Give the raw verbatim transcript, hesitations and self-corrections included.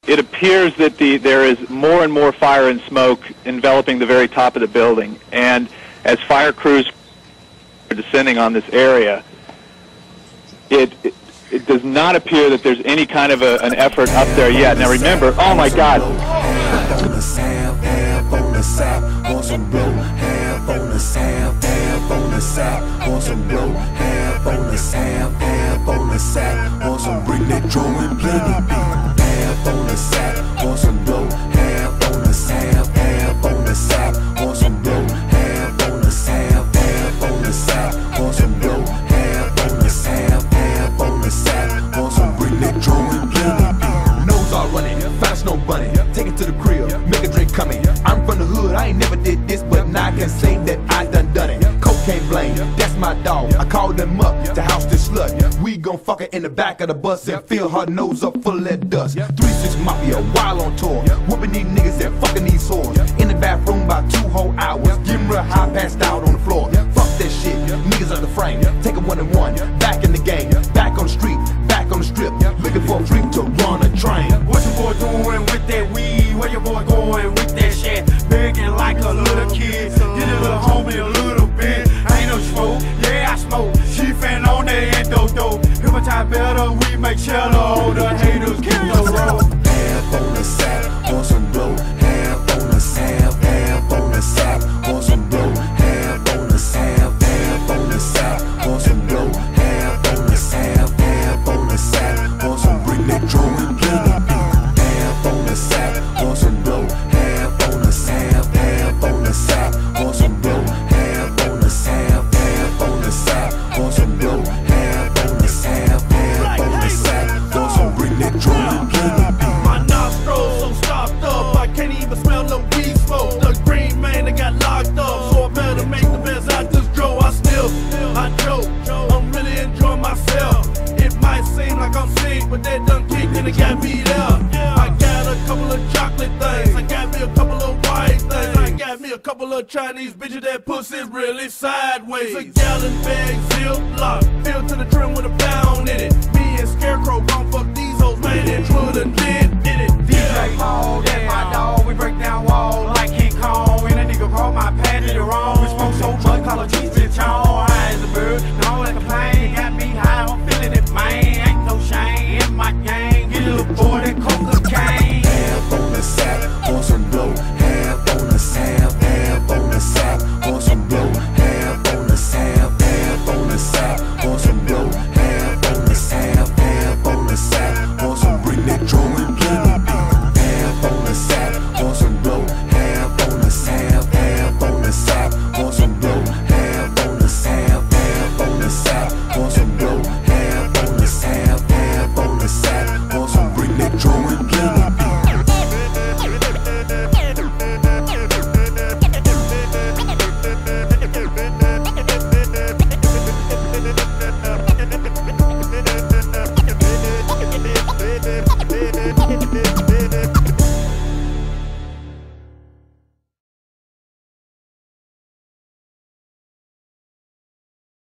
It appears that the, there is more and more fire and smoke enveloping the very top of the building, and as fire crews are descending on this area, it, it, it does not appear that there's any kind of a, an effort up there yet. Now remember, oh my God. Bring that drum and play the beat. Half on the sack, on some blow. Half on the sack, half on the sack, on some blow. Half on the sack, half on the sack, on some blow. Half on the sack, half on the sack, on some bring that drum and play the beat. Nose all running, fast no bunny. Take it to the crib, make a drink coming. I'm from the hood, I ain't never did this, but now I can say that I done done it. Cocaine blame, that's my dog. I called them up to house this slut. We gon' fuck her in the back of the bus and fill her nose up full of that dust. three six Mafia, while on tour, whooping these niggas and fucking these whores. In the bathroom by two whole hours, getting real high, passed out on the floor. Fuck that shit, niggas on the frame. Take a one and one, back in the game, back on the street, back on the strip, looking for a freak to run a train. What your boy doing with that weed? Where your boy going with that shit? Begging like a little kid, get a little homie a little bit. I ain't no smoke, yeah I smoke. She fan on that endo dope. Hypnotize better, we make shelter. All the haters kill your road. Half on the sack, on some blow. Half on the sack, half on the sack, on some blow. Half on the sack, half on the sack, on some blow. Half on the sack, half on the sack, on some bring that drum and play the beat. Half on the sack, on some blow. Half on the sack, half on the sack, on some blow. Half on the sack, half on the sack, on some blow. Half on the sack, half on the sack, on some bring that drum and play the beat. My nostrils so stopped up, I can't even smell no weed smoke. The green man that got locked up, so I better make the best out this draw. I still, I joke, I'm really enjoying myself. It might seem like I'm sick, but that done kicked and it got me there. I got a couple of chocolate things, I got me a couple of white things, I got me a couple of Chinese bitches that pussy really sideways. A gallon bag, zip lock, filled to the trim with a pound in it. Me and Scarecrow gon' fuck these hoes, man, and Twitter did, did it. D J Paul, that's my dog, we break down walls like King Kong. And a nigga called my pad, did it wrong. We smoke so much, call a cheese bitch on. High as a bird, and all that complain. Got me high, I'm feeling it, man. Ain't no shame in my gang. Get a little boy that cocaine. Half on the sack, on some blow. Half on the sack, half on the sack, on some blow. Half on the sack, half on the sack, on some blow. Half on the sack, half on the sack, on some bring that drum and play the beat. Half on the sack, on some blow. Half on the sack, half on the sack, on some blow. Half on the sack, half on the sack, on some blow. Half on the sack, half on the sack, on some bring that drum and play the beat. Baby.